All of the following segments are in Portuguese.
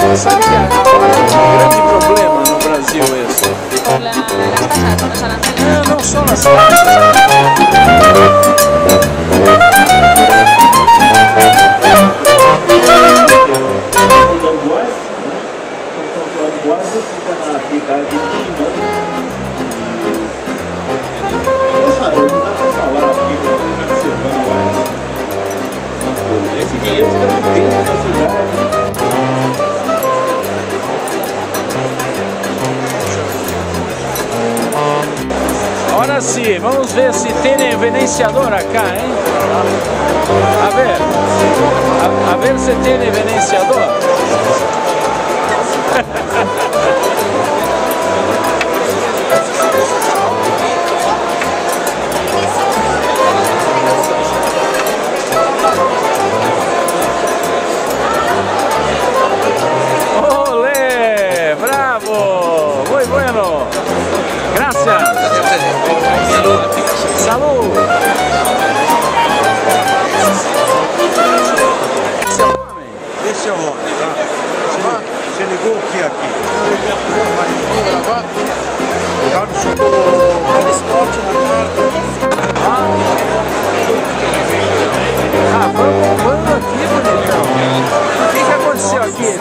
Santiago, agora é um grande problema no Brasil esse. Não só nas casas. Esse dinheiro fica no dentro da cidade. Agora sim, vamos ver se tem evidenciador acá, hein? A ver se tem evidenciador. Olé, bravo, muy bueno. Gracias. Salud. Esse é o nome, tá? Você ligou o que aqui? Vamos gravar? Carlos Esporte na Vamos aqui, bonitão. O que aconteceu aqui?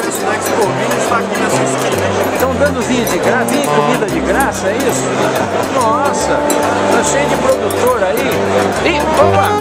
Estão dando vinho de graça, vinho e comida de graça, é isso? Nossa, tá cheio de produtor aí. Ih, opa!